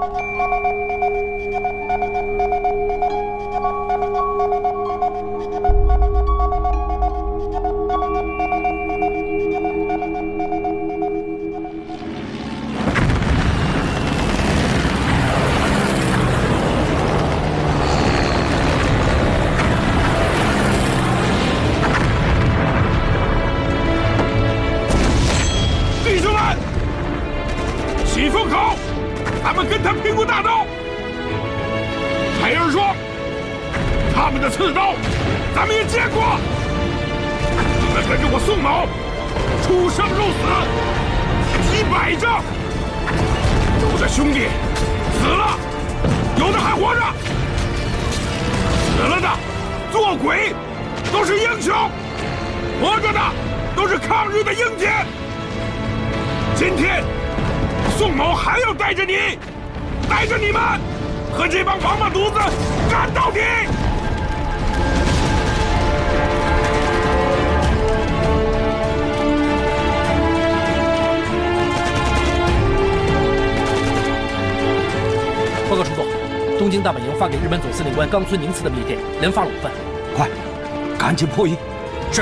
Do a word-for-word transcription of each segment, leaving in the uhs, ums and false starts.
冈村宁次的密电连发了五份， 快，赶紧破译。 是。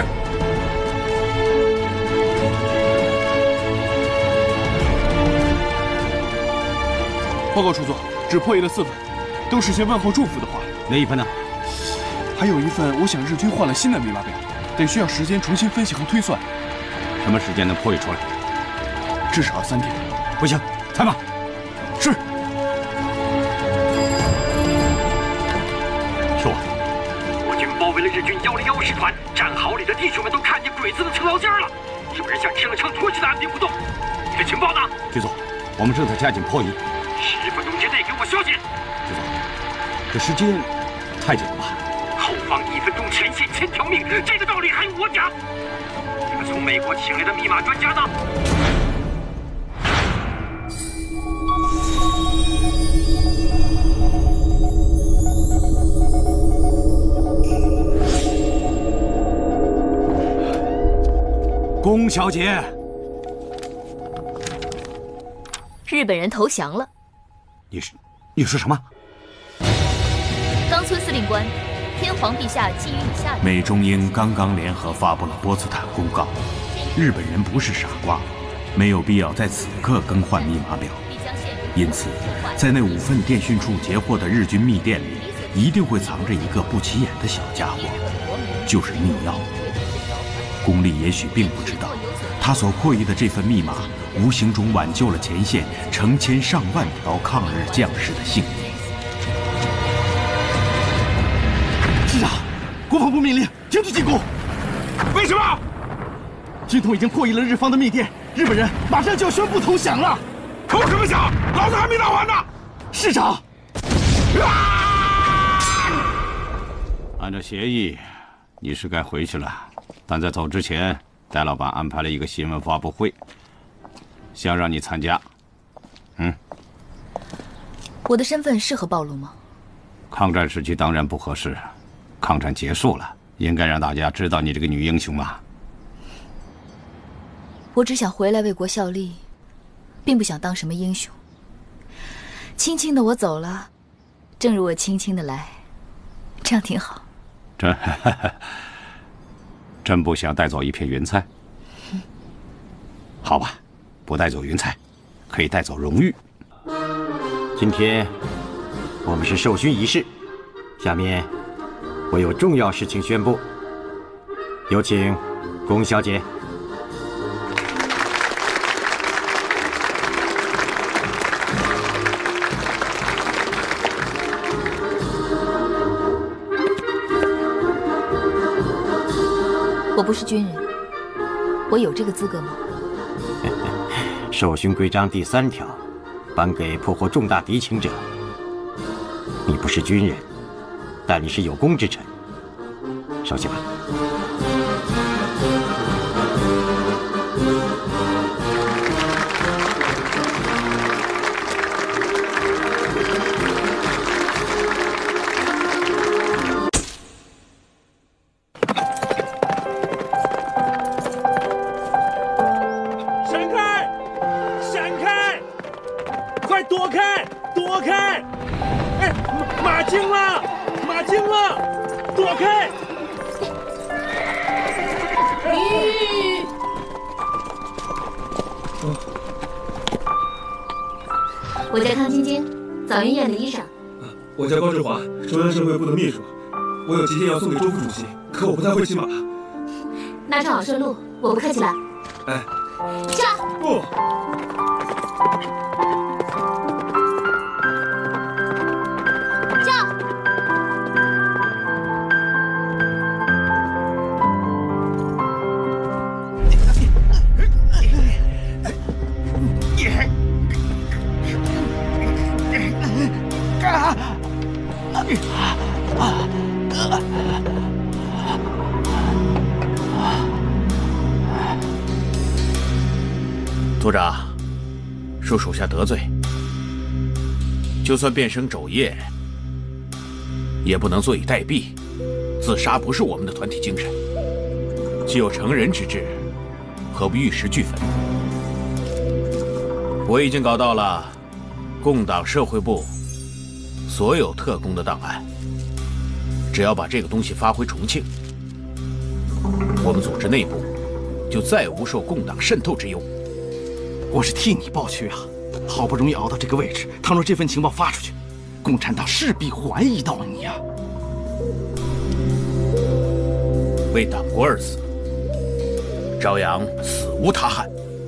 报告出座，只破译了四份，都是些问候祝福的话。 哪一份呢？ 还有一份，我想日军换了新的密码表，得需要时间重新分析和推算。 什么时间能破译出来？ 至少要三天。 不行，再慢。 是。 日军幺零幺师团战壕里的弟兄们都看见鬼子的层牢尖了，有人像吃了秤脱气的按兵不动。你的情报呢？ 局座，我们正在加紧破译。 十分钟之内给我消息。 局座，这时间太紧了吧？ 后方一分钟前线千条命，这个道理还用我讲？你们从美国请来的密码专家呢？ 宫小姐， 日本人投降了。 你是你说什么？ 冈村司令官，天皇陛下基于以下。 美中英刚刚联合发布了波茨坦公告，日本人不是傻瓜，没有必要在此刻更换密码表。因此，在那五份电讯处截获的日军密电里，一定会藏着一个不起眼的小家伙，就是密钥。宫里也许并不知道，他所破译的这份密码，无形中挽救了前线成千上万条抗日将士的性命。 师长，国防部命令停止进攻。 为什么？ 军统已经破译了日方的密电，日本人马上就要宣布投降了。 投什么降？老子还没打完呢！ 师长， 啊！按照协议，你是该回去了。但在走之前，戴老板安排了一个新闻发布会，想让你参加。嗯， 我的身份适合暴露吗？ 抗战时期当然不合适，抗战结束了，应该让大家知道你这个女英雄嘛。 我只想回来为国效力，并不想当什么英雄。轻轻的我走了，正如我轻轻的来，这样挺好。 真。真不想带走一片云彩？好吧，不带走云彩，可以带走荣誉。 今天我们是授勋仪式，下面我有重要事情宣布，有请龚小姐。 我不是军人，我有这个资格吗？ 授勋规章第三条，颁给破获重大敌情者。你不是军人，但你是有功之臣，收下吧。 快躲开，躲开！哎，马惊了，马惊了，躲开！ 吁！我叫康晶晶，早云医院的医生。 我叫高志华，中央社会部的秘书。我有几件要送给周副主席，可我不太会骑马。 那正好顺路，我不客气了。 哎， 上！ 不。 上！ 组长，恕属下得罪。就算变成肘腋，也不能坐以待毙。自杀不是我们的团体精神。既有成人之志，何不玉石俱焚？我已经搞到了共党社会部所有特工的档案，只要把这个东西发回重庆，我们组织内部就再无受共党渗透之忧。 我是替你抱屈啊！好不容易熬到这个位置，倘若这份情报发出去，共产党势必怀疑到你呀、啊。 为党国而死，朝阳死无他憾。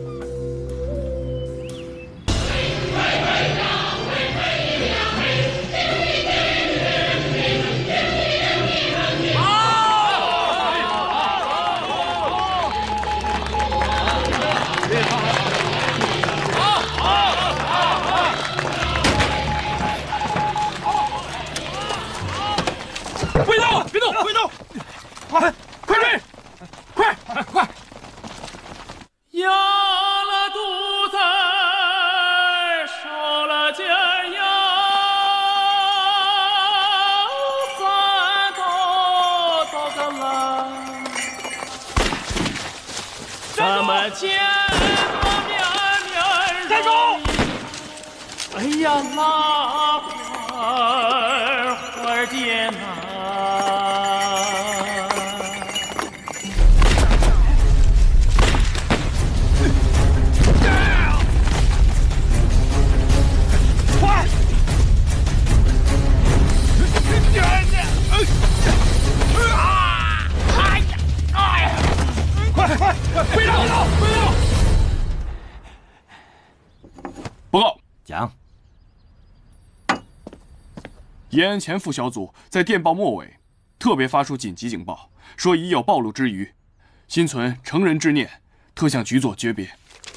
报告， 讲。 延安前副小组在电报末尾特别发出紧急警报，说已有暴露之余，心存成人之念，特向局座诀别。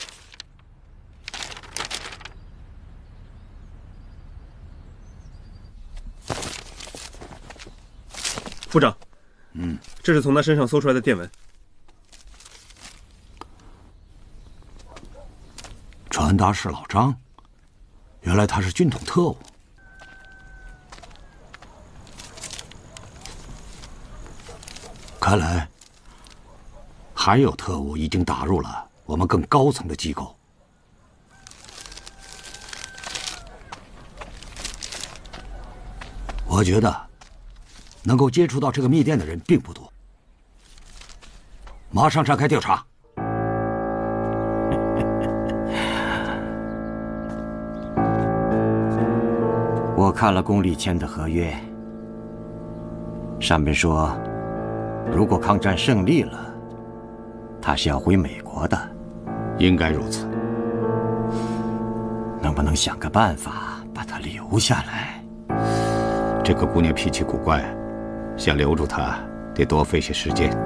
部长， 嗯， 这是从他身上搜出来的电文。 传达室老张，原来他是军统特务。看来还有特务已经打入了我们更高层的机构。我觉得能够接触到这个密电的人并不多。马上展开调查。 我看了宫里签的合约，上面说，如果抗战胜利了，他是要回美国的。 应该如此。 能不能想个办法把他留下来？ 这个姑娘脾气古怪，想留住她，得多费些时间。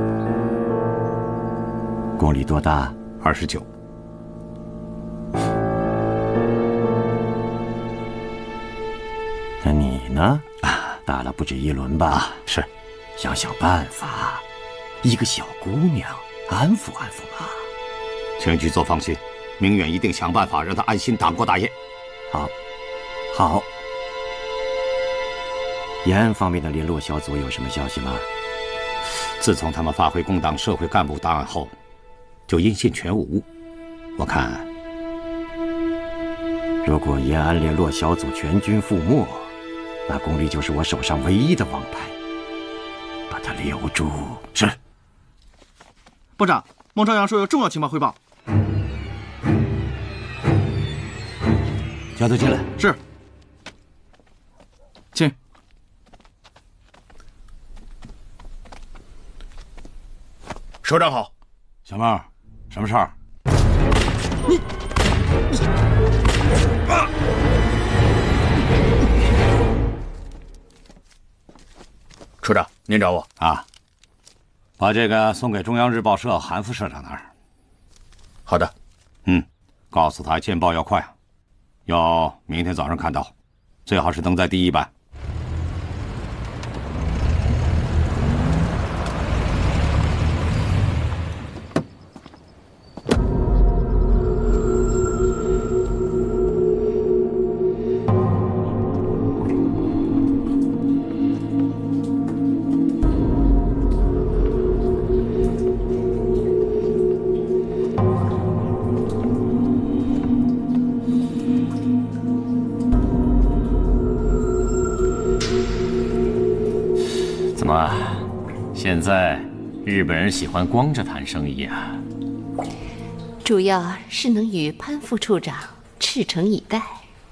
宫里多大？ 二十九。 那你呢？啊，打了不止一轮吧？ 啊，是。 想想办法，一个小姑娘，安抚安抚吧。 请局座放心，明远一定想办法让她安心党国大业。 好，好。延安方面的联络小组有什么消息吗？ 自从他们发回共党社会干部档案后，就音信全无。我看如果延安联络小组全军覆没，那巩俐就是我手上唯一的王牌，把他留住。 是。部长，孟朝阳说有重要情报汇报。 叫他进来。 是。请。 首长好。 小孟，什么事儿？ 你你啊！ 处长，您找我啊？把这个送给中央日报社韩副社长那儿。 好的。 嗯，告诉他见报要快，要明天早上看到，最好是登在第一版。 怎么，现在日本人喜欢光着谈生意啊？ 主要是能与潘副处长赤诚以待。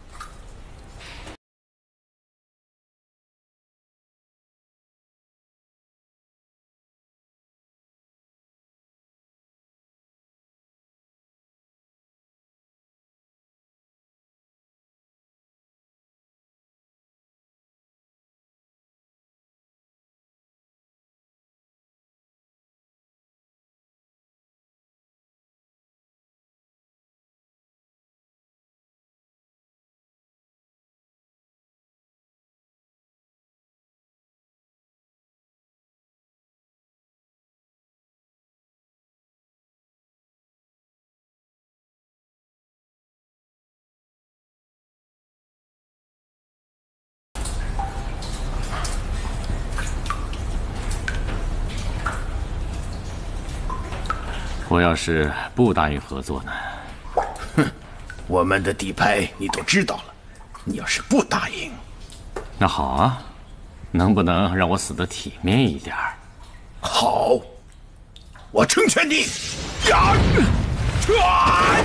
我要是不答应合作呢？ 哼，我们的底牌你都知道了，你要是不答应， 那好啊，能不能让我死得体面一点？ 好，我成全你。呀！啊！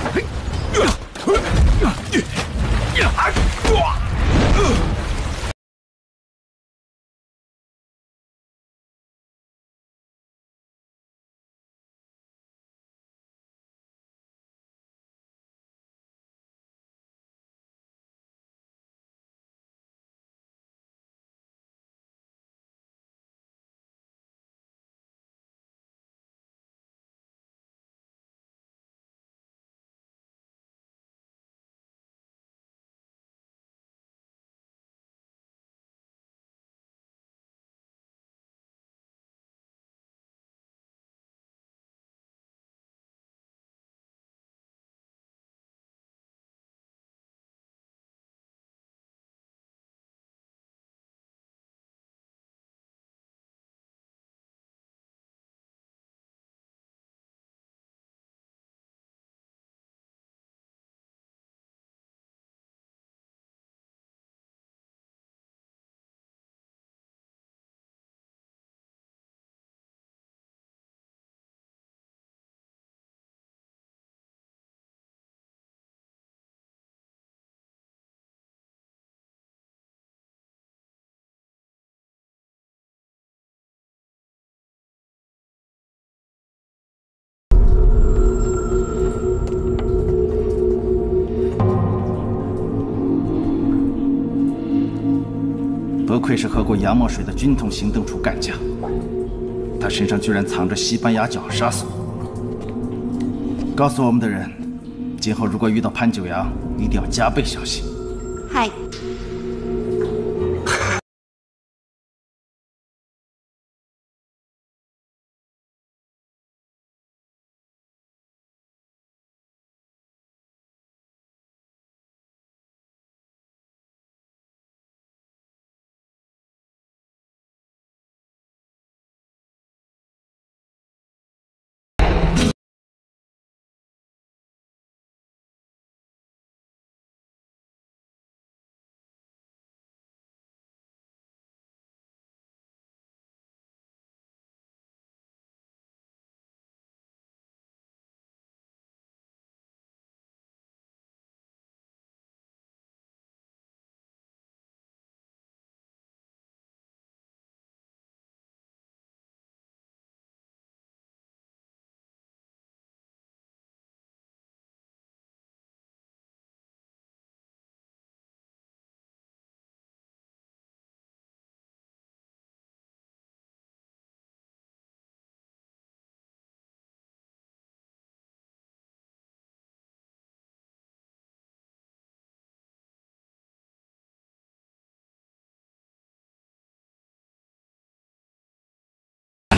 不愧是喝过洋墨水的军统行动处干将，他身上居然藏着西班牙绞杀索。告诉我们的人，今后如果遇到潘九阳，一定要加倍小心。 嗨。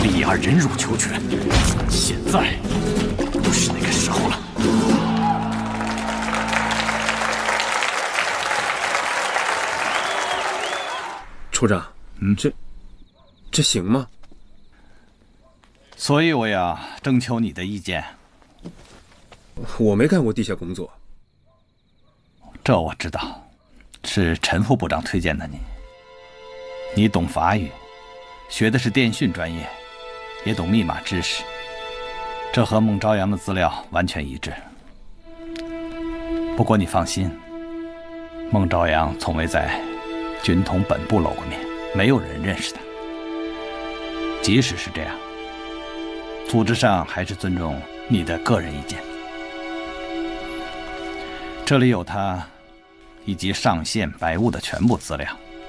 利亚忍辱求全，现在不是那个时候了。 处长， 嗯， 这这行吗？ 所以我要征求你的意见。 我没干过地下工作。 这我知道，是陈副部长推荐的你。你懂法语，学的是电讯专业，也懂密码知识，这和孟朝阳的资料完全一致。不过你放心，孟朝阳从未在军统本部露过面，没有人认识他。即使是这样，组织上还是尊重你的个人意见。这里有他以及上线白雾的全部资料，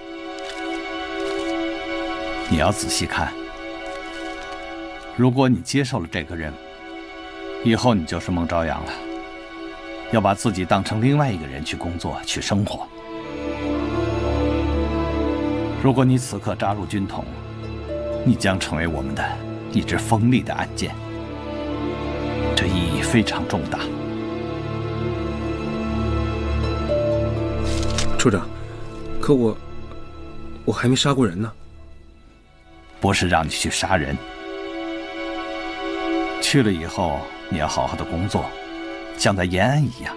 你要仔细看。如果你接受了这个任务，以后你就是孟朝阳了，要把自己当成另外一个人去工作、去生活。如果你此刻扎入军统，你将成为我们的一支锋利的暗箭，这意义非常重大。 处长，可我我还没杀过人呢。 不是让你去杀人，去了以后你要好好的工作，像在延安一样。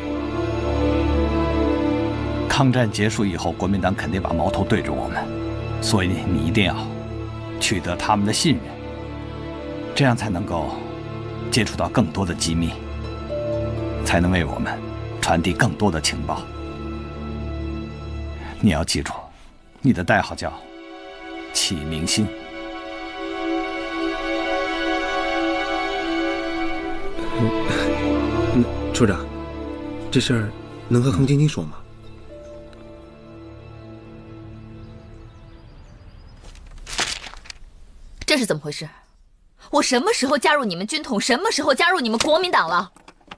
抗战结束以后，国民党肯定把矛头对着我们，所以你一定要取得他们的信任，这样才能够接触到更多的机密，才能为我们传递更多的情报。你要记住，你的代号叫启明星。 那处长，这事儿能和恒晶晶说吗？ 这是怎么回事？我什么时候加入你们军统？什么时候加入你们国民党了？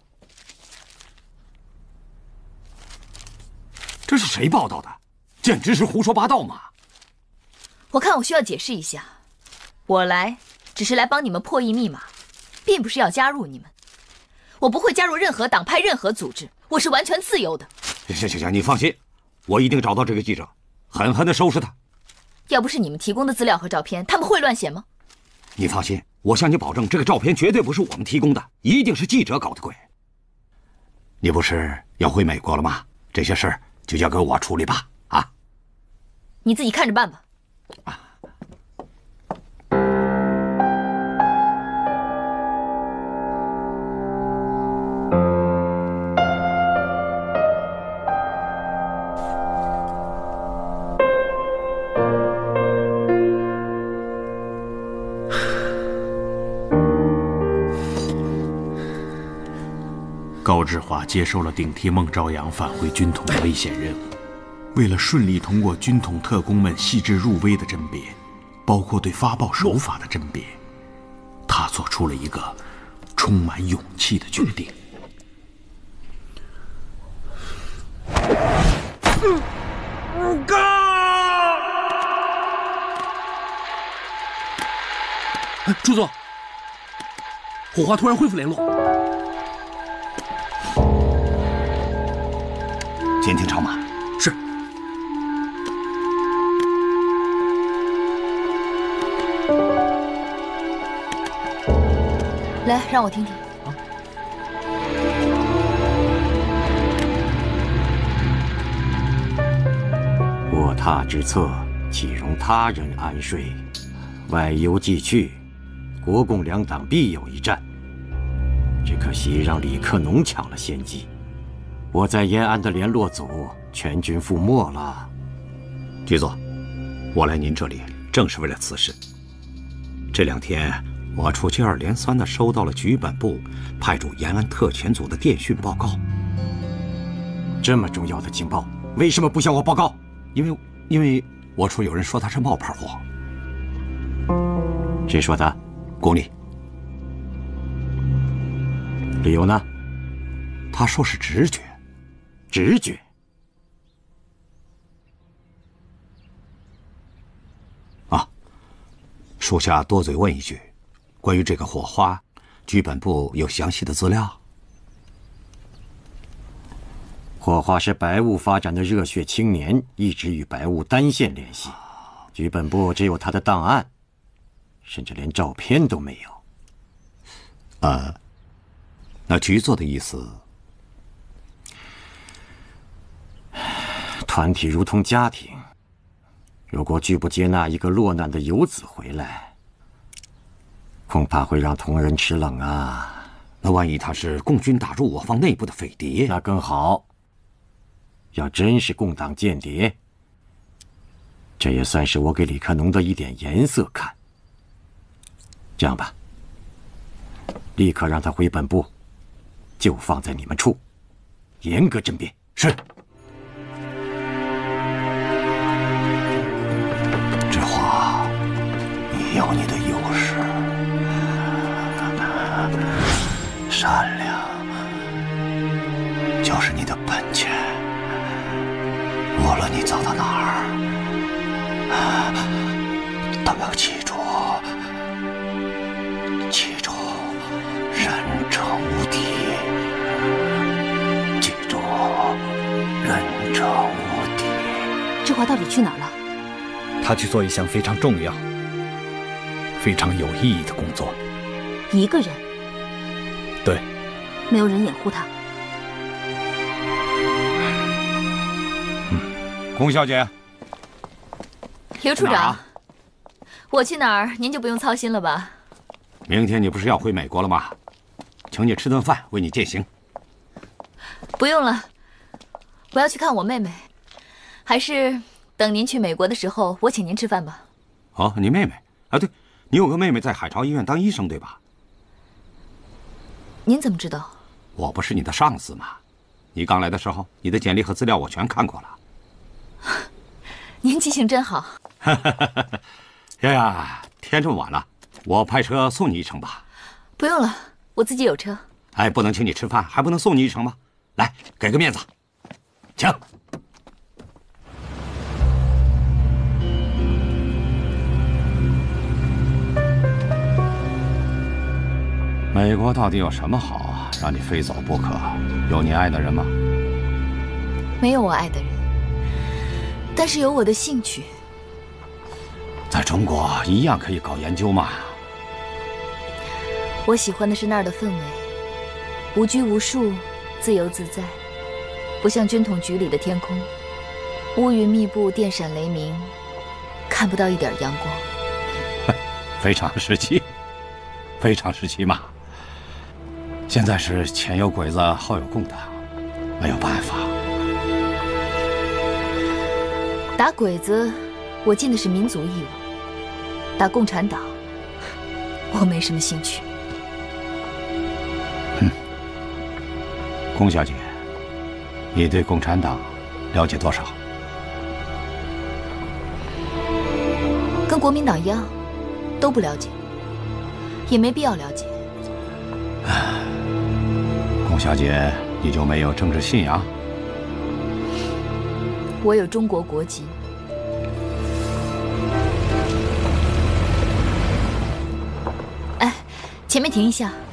这是谁报道的？简直是胡说八道嘛！ 我看我需要解释一下，我来只是来帮你们破译密码，并不是要加入你们。我不会加入任何党派、任何组织，我是完全自由的。 行行行，你放心，我一定找到这个记者，狠狠地收拾他。 要不是你们提供的资料和照片，他们会乱写吗？ 你放心，我向你保证，这个照片绝对不是我们提供的，一定是记者搞的鬼。你不是要回美国了吗？这些事儿就交给我处理吧。啊， 你自己看着办吧。啊高志华接受了顶替孟朝阳返回军统的危险任务。为了顺利通过军统特工们细致入微的甄别，包括对发报手法的甄别，他做出了一个充满勇气的决定。 高！ 朱总，火花突然恢复联络。 监听长马。 是。 来，让我听听。 卧榻之侧，岂容他人安睡？外忧既去，国共两党必有一战。只可惜让李克农抢了先机。我在延安的联络组全军覆没了。 局座，我来您这里正是为了此事。这两天我出接二连三地收到了局本部派驻延安特遣组的电讯报告。 这么重要的情报，为什么不向我报告？ 因为，因为我处有人说他是冒牌货。 谁说的？ 顾立。 理由呢？ 他说是直觉。 直觉。 啊，说属下多嘴问一句，关于这个火花，剧本部有详细的资料？ 火花是白雾发展的热血青年，一直与白雾单线联系。剧本部只有他的档案，甚至连照片都没有。 呃，那局座的意思？ 团体如同家庭，如果拒不接纳一个落难的游子回来，恐怕会让同仁吃冷啊。 那万一他是共军打入我方内部的匪谍， 那更好。要真是共党间谍，这也算是我给李克农的一点颜色看。这样吧，立刻让他回本部，就放在你们处，严格甄别。 是。这话，你有你的优势，善良就是你的本钱。无论你走到哪儿，都要记住，记住，仁者无敌。记住，仁者无敌。 志华到底去哪儿了？ 他去做一项非常重要、非常有意义的工作。 一个人？ 对。 没有人掩护他。 龚小姐， 刘处长，我去哪儿您就不用操心了吧？ 明天你不是要回美国了吗？请你吃顿饭，为你饯行。 不用了，我要去看我妹妹，还是等您去美国的时候，我请您吃饭吧。 哦，你妹妹啊？对，你有个妹妹在海潮医院当医生，对吧？ 您怎么知道？ 我不是你的上司吗？你刚来的时候，你的简历和资料我全看过了。 您记性真好。 呀呀，天这么晚了，我派车送你一程吧。 不用了，我自己有车。 哎，不能请你吃饭，还不能送你一程吗？来，给个面子，请。美国到底有什么好啊，让你非走不可？有你爱的人吗？ 没有我爱的人，但是有我的兴趣。 在中国一样可以搞研究嘛。 我喜欢的是那儿的氛围，无拘无束，自由自在，不像军统局里的天空，乌云密布，电闪雷鸣，看不到一点阳光。 非常时期，非常时期嘛。现在是前有鬼子，后有共党，没有办法。 打鬼子，我尽的是民族义务；打共产党，我没什么兴趣。 嗯，龚小姐，你对共产党了解多少？ 跟国民党一样，都不了解，也没必要了解。 龚小姐，你就没有政治信仰？ 我有中国国籍。哎，前面停一下。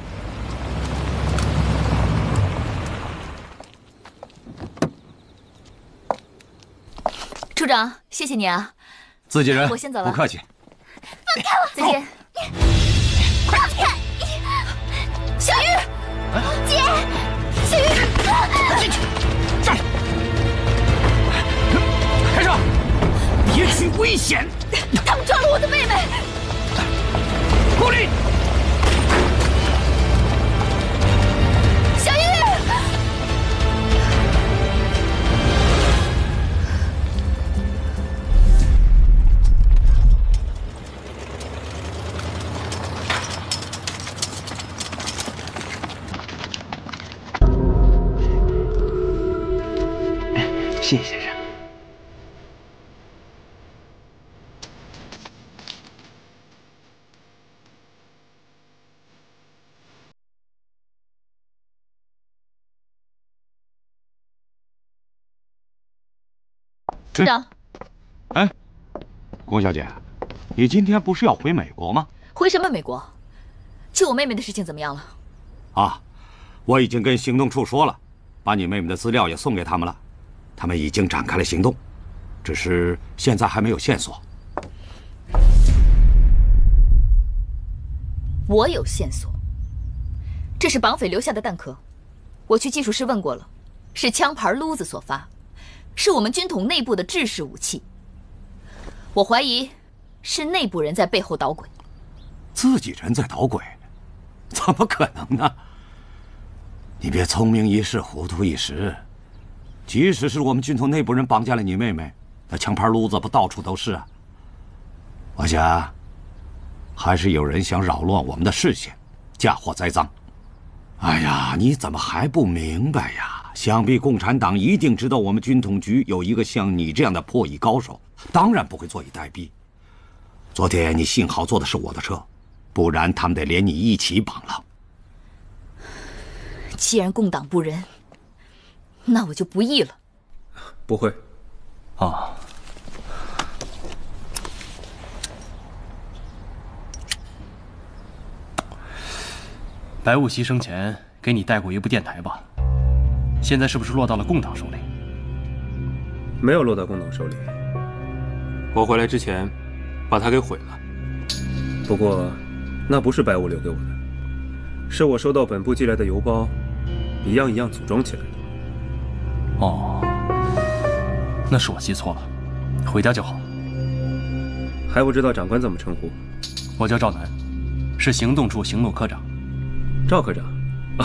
处长，谢谢你啊。 自己人， 我先走了。 不客气。 放开我！再见。放开！小玉，姐，小玉， 进去，站！开车！别去危险！ 他们抓了我的妹妹。 顾里。 小玉。 谢谢先生。 处长， 哎，龚小姐， 你今天不是要回美国吗？ 回什么美国？救我妹妹的事情怎么样了？ 啊，我已经跟行动处说了，把你妹妹的资料也送给他们了，他们已经展开了行动，只是现在还没有线索。 我有线索，这是绑匪留下的弹壳，我去技术室问过了，是枪牌撸子所发，是我们军统内部的制式武器。我怀疑是内部人在背后捣鬼。 自己人在捣鬼？怎么可能呢？你别聪明一时糊涂一时。即使是我们军统内部人绑架了你妹妹，那枪牌撸子不到处都是啊。我想，还是有人想扰乱我们的视线，嫁祸栽赃。哎呀，你怎么还不明白呀？想必共产党一定知道我们军统局有一个像你这样的破译高手，当然不会坐以待毙。昨天你幸好坐的是我的车，不然他们得连你一起绑了。 既然共党不仁，那我就不义了。 不会。 啊。白雾袭生前给你带过一部电台吧？现在是不是落到了共党手里？ 没有落到共党手里。我回来之前，把它给毁了。不过，那不是白雾留给我的，是我收到本部寄来的邮包，一样一样组装起来的。 哦，那是我记错了，回家就好。 还不知道长官怎么称呼？ 我叫赵楠，是行动处行动科长。 赵科长，啊，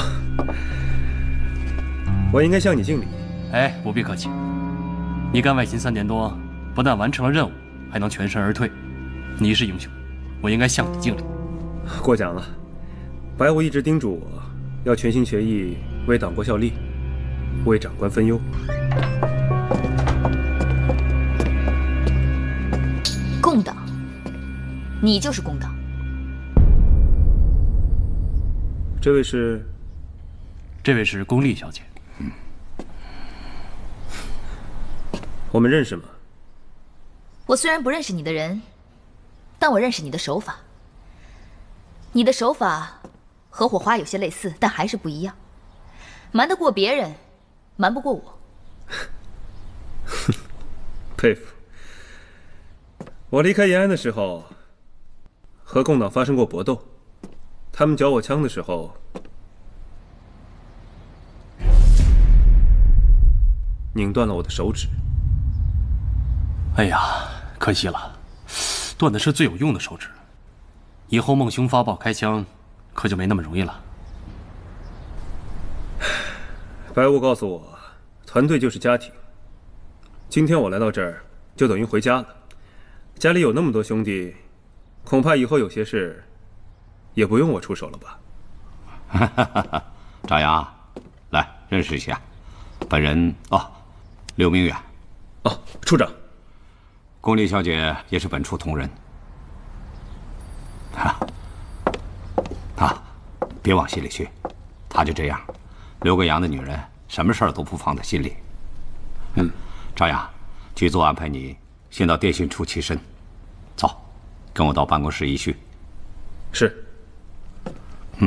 我应该向你敬礼。 哎，不必客气。你干外勤三年多，不但完成了任务，还能全身而退，你是英雄，我应该向你敬礼。 过奖了。白雾一直叮嘱我，要全心全意为党国效力，为长官分忧。 共党，你就是共党。 这位是？ 这位是龚丽小姐。 嗯。我们认识吗？ 我虽然不认识你的人，但我认识你的手法。你的手法和火花有些类似，但还是不一样。瞒得过别人，瞒不过我。 佩服。我离开延安的时候，和共党发生过搏斗。他们缴我枪的时候，拧断了我的手指。 哎呀，可惜了，断的是最有用的手指。以后孟兄发炮开枪，可就没那么容易了。 白雾告诉我，团队就是家庭。今天我来到这儿，就等于回家了。家里有那么多兄弟，恐怕以后有些事。也不用我出手了吧？ 赵阳，来认识一下，本人哦，刘明远。 哦，处长。 龚丽小姐也是本处同仁。啊，啊，别往心里去，她就这样，刘个洋的女人，什么事儿都不放在心里。嗯，赵阳，局座安排你先到电信处栖身，走，跟我到办公室一叙。 是。 嗯。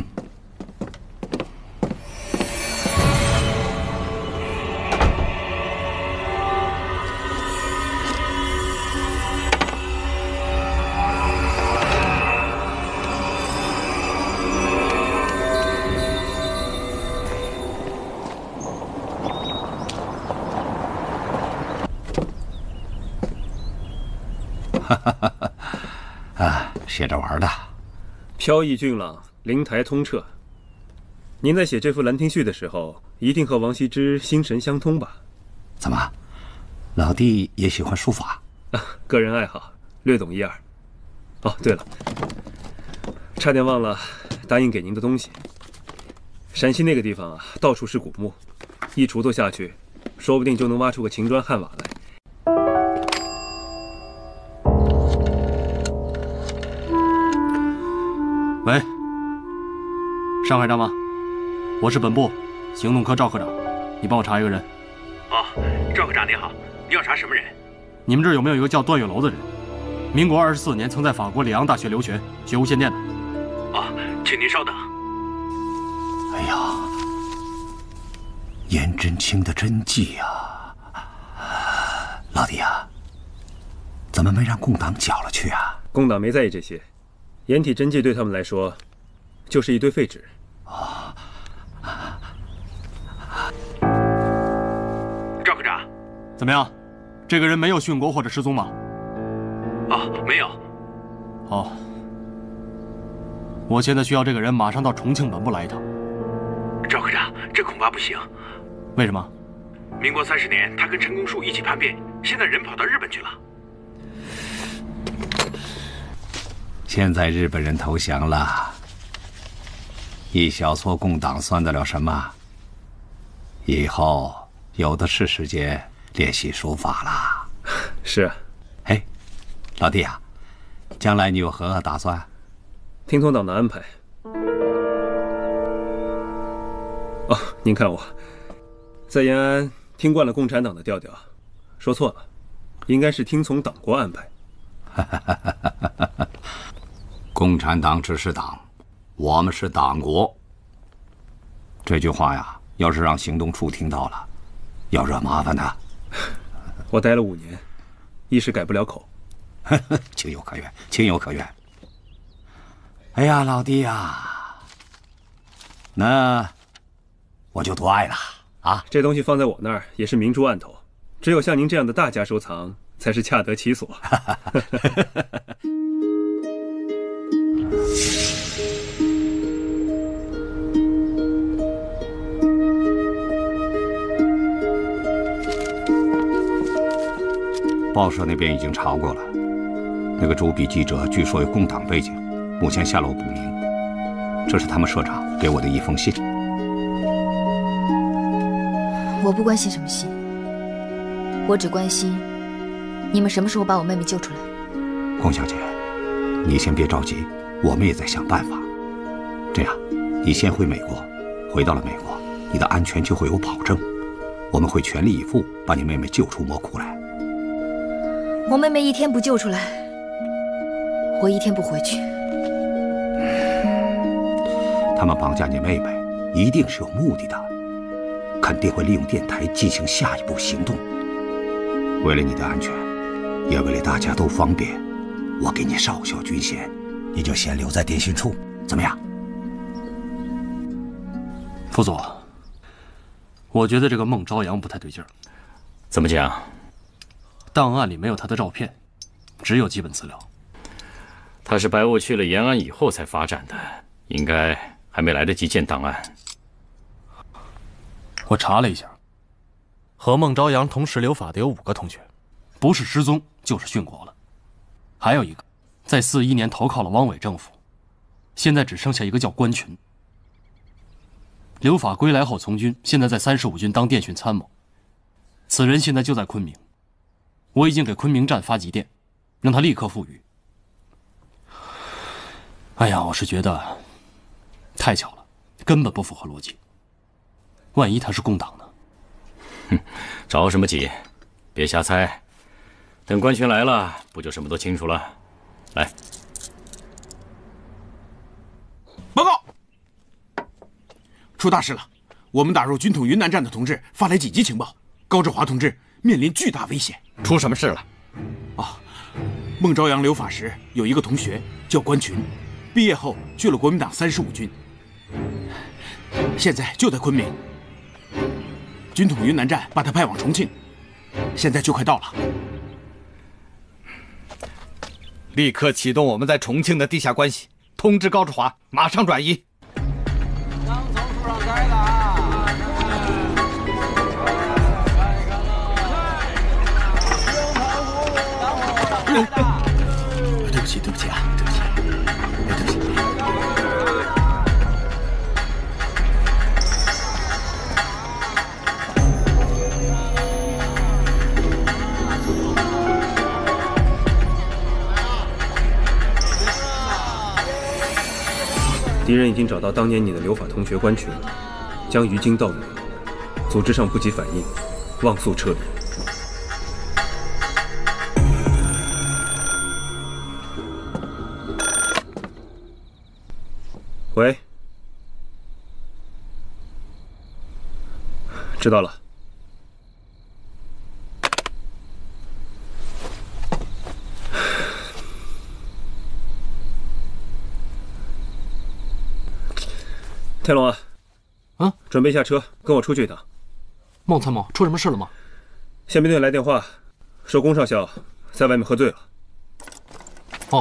哈哈哈哈啊，写着玩的。 飘逸俊朗。灵台通彻。您在写这幅《兰亭序》的时候，一定和王羲之心神相通吧？ 怎么，老弟也喜欢书法？ 啊，个人爱好，略懂一二。哦，对了，差点忘了答应给您的东西。陕西那个地方啊，到处是古墓，一锄头下去，说不定就能挖出个秦砖汉瓦来。 喂。上海站吗？我是本部行动科赵科长，你帮我查一个人。 哦，赵科长您好，你要查什么人？ 你们这儿有没有一个叫段月楼的人？ 民国二十四年曾在法国里昂大学留学，学无线电的。 啊，请您稍等。 哎呀，颜真卿的真迹呀！老弟呀，怎么没让共党缴了去啊？ 共党没在意这些，掩体真迹对他们来说，就是一堆废纸。 啊。 赵科长， 怎么样？这个人没有殉国或者失踪吗？ 啊，没有。 好，我现在需要这个人马上到重庆本部来一趟。 赵科长，这恐怕不行。 为什么？ 民国三十年，他跟陈公树一起叛变，现在人跑到日本去了。 现在日本人投降了，一小撮共党算得了什么？以后有的是时间练习书法了。 是啊。 哎，老弟啊，将来你有何打算？ 听从党的安排。哦，您看我，在延安听惯了共产党的调调，说错了，应该是听从党国安排。 共产党只是党，我们是党国。这句话呀，要是让行动处听到了，要惹麻烦的。 我待了五年，一时改不了口。 情有可原，情有可原。哎呀，老弟呀，那我就多爱了啊！ 这东西放在我那儿也是明珠案头，只有像您这样的大家收藏，才是恰得其所。 报社那边已经查过了，那个主笔记者据说有共党背景，目前下落不明。这是他们社长给我的一封信。 我不关心什么信，我只关心你们什么时候把我妹妹救出来。 龚小姐，你先别着急，我们也在想办法。这样，你先回美国，回到了美国，你的安全就会有保证。我们会全力以赴把你妹妹救出魔窟来。 我妹妹一天不救出来，我一天不回去。 他们绑架你妹妹，一定是有目的的，肯定会利用电台进行下一步行动。为了你的安全，也为了大家都方便，我给你少校军衔，你就先留在电讯处，怎么样？ 副佐，我觉得这个孟朝阳不太对劲儿。 怎么讲？ 档案里没有他的照片，只有基本资料。 他是白雾去了延安以后才发展的，应该还没来得及建档案。 我查了一下，和孟朝阳同时留法的有五个同学，不是失踪就是殉国了。还有一个，在四一年投靠了汪伪政府，现在只剩下一个叫关群。留法归来后从军，现在在三十五军当电讯参谋。此人现在就在昆明。我已经给昆明站发急电，让他立刻赴渝。哎呀，我是觉得太巧了，根本不符合逻辑。万一他是共党呢？ 哼，着什么急？别瞎猜。等关群来了，不就什么都清楚了？来， 报告，出大事了！我们打入军统云南站的同志发来紧急情报，高志华同志面临巨大危险。 出什么事了？ 啊，孟朝阳留法时有一个同学叫关群，毕业后去了国民党三十五军，现在就在昆明。军统云南站把他派往重庆，现在就快到了。 立刻启动我们在重庆的地下关系，通知高志华马上转移。 刚从树上摘的啊！ 对不起，对不起啊，对不起，对不起。 敌人已经找到当年你的留法同学关群，将于京盗掠，组织上不及反应，望速撤离。 喂，知道了。天龙啊， 啊， 准备下车，跟我出去一趟。 孟参谋，出什么事了吗？ 宪兵队来电话，说龚少校在外面喝醉了。 哦。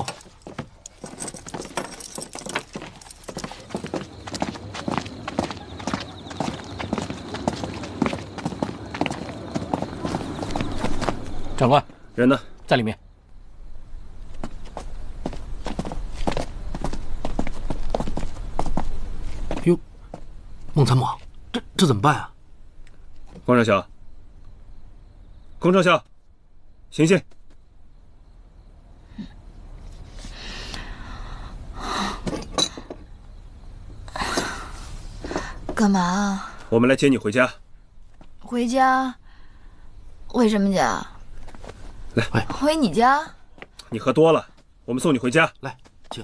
长官， 人呢？ 在里面。哟，孟参谋，这这怎么办啊？ 龚少校，龚少校，醒醒！ 干嘛？ 我们来接你回家。 回家？为什么家？ 来， 回你家？ 你喝多了，我们送你回家。 来，请。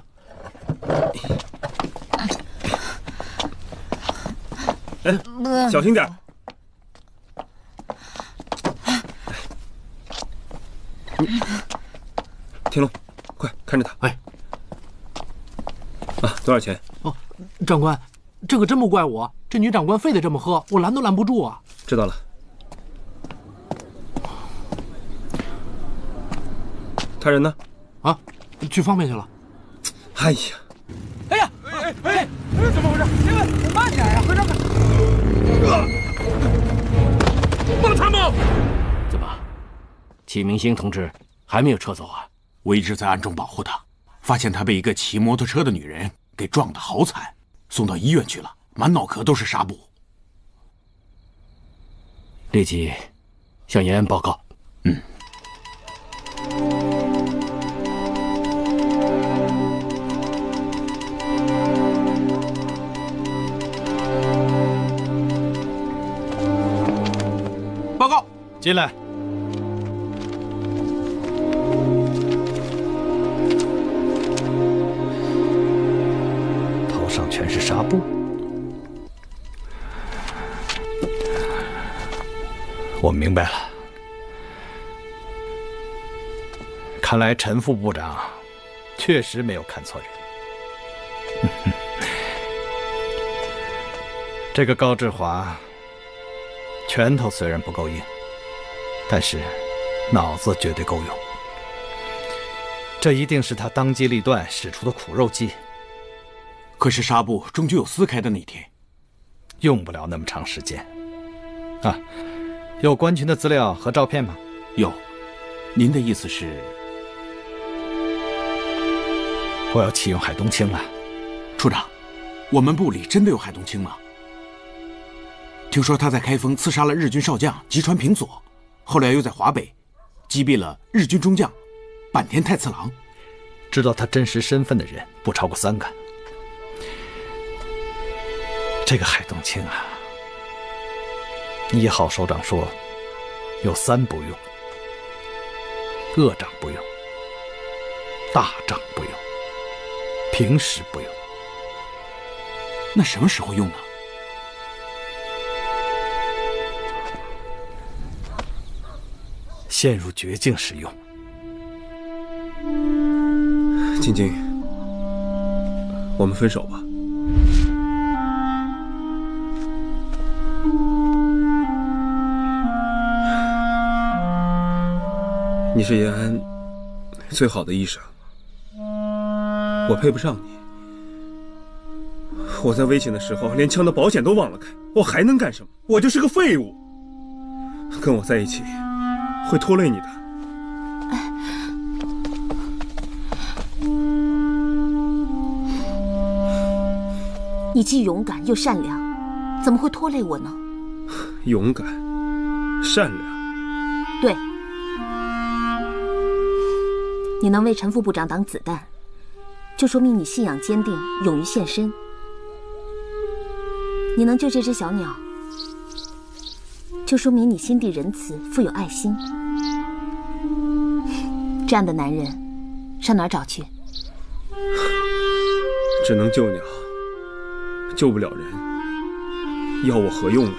哎，小心点。天龙，快看着他。 哎。 啊，多少钱？ 哦，长官，这个真不怪我，这女长官非得这么喝，我拦都拦不住啊。 知道了。他人呢？ 啊，去方便去了。 哎呀！ 哎呀！哎哎哎！怎么回事？你们慢点呀，和尚们！ 孟参谋， 怎么，启明星同志还没有撤走啊？ 我一直在暗中保护他，发现他被一个骑摩托车的女人给撞得好惨，送到医院去了，满脑壳都是纱布。 立即向延安报告。 嗯。 报告，进来。头上全是纱布。我明白了，看来陈副部长确实没有看错人。这个高志华。拳头虽然不够硬，但是脑子绝对够用。这一定是他当机立断使出的苦肉计。 可是纱布终究有撕开的那天， 用不了那么长时间。啊，有关群的资料和照片吗？ 有。您的意思是？ 我要启用海东青了。 处长，我们部里真的有海东青吗？听说他在开封刺杀了日军少将吉川平佐，后来又在华北击毙了日军中将坂田太次郎。 知道他真实身份的人不超过三个。这个海东青啊，一号首长说有三不用：恶长不用，大长不用，平时不用。 那什么时候用呢？ 陷入绝境时用。 晶晶，我们分手吧。你是延安最好的医生，我配不上你。我在危险的时候连枪的保险都忘了开，我还能干什么？我就是个废物。跟我在一起会拖累你的。 你既勇敢又善良，怎么会拖累我呢？ 勇敢、善良， 对。你能为陈副部长挡子弹，就说明你信仰坚定，勇于献身。你能救这只小鸟，就说明你心地仁慈，富有爱心。这样的男人，上哪儿找去？ 只能救鸟， 救不了人，要我何用啊？